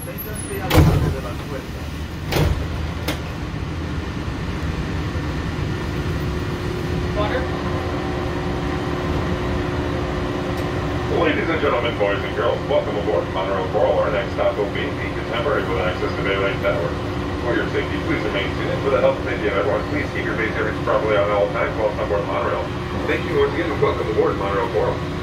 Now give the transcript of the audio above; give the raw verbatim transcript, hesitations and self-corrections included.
Ténganse alejado de las puertas. Water. Ladies and gentlemen, boys and girls, welcome aboard Monorail Coral. Our next stop will be the Contemporary with access to Baylane Tower. For your safety, please remain seated. For the health and safety of everyone, please keep your base areas properly on at all times while on board Monorail. Thank you once again and welcome aboard Monorail Coral.